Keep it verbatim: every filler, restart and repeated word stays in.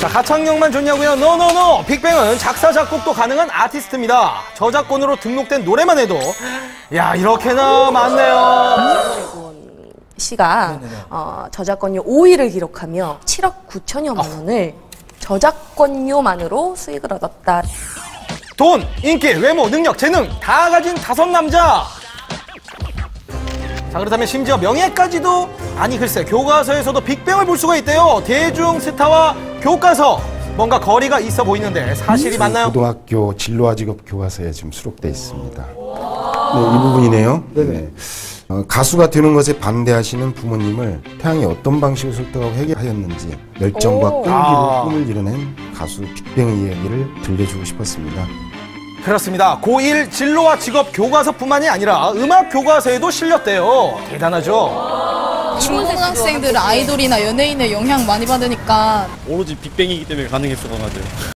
자, 가창력만 좋냐고요? 노노노! 빅뱅은 작사, 작곡도 가능한 아티스트입니다. 저작권으로 등록된 노래만 해도 야, 이렇게나 많네요. 씨가 어, 저작권료 오 위를 기록하며 칠억 구천여만 원을 저작권료만으로 수익을 얻었다. 돈, 인기, 외모, 능력, 재능 다 가진 다섯 남자. 자, 그렇다면 심지어 명예까지도. 아니 글쎄, 교과서에서도 빅뱅을 볼 수가 있대요. 대중 스타와 교과서 뭔가 거리가 있어 보이는데 사실이 맞나요? 고등학교 진로와 직업 교과서에 지금 수록돼 있습니다. 네, 이 부분이네요. 네. 어, 가수가 되는 것에 반대하시는 부모님을 태양이 어떤 방식으로 설득하고 해결하였는지 열정과 오. 끈기로 아. 꿈을 이뤄낸 가수 빅뱅의 이야기를 들려주고 싶었습니다. 그렇습니다. 고일 진로와 직업 교과서뿐만이 아니라 음악 교과서에도 실렸대요. 대단하죠? 중고등학생들 아이돌이나 연예인의 영향 많이 받으니까 오로지 빅뱅이기 때문에 가능했어, 맞아요.